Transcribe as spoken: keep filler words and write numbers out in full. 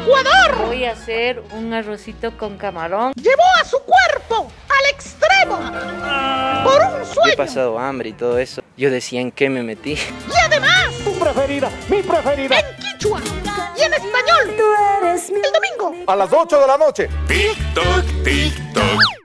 Ecuador. Voy a hacer un arrocito con camarón. Llevó a su cuerpo al extremo por un sueño. Yo he pasado hambre y todo eso. Yo decía en qué me metí. Y además, tu preferida, mi preferida. En quichua y en español. Tú eres mi... El domingo a las ocho de la noche. Tic-toc, tic-toc.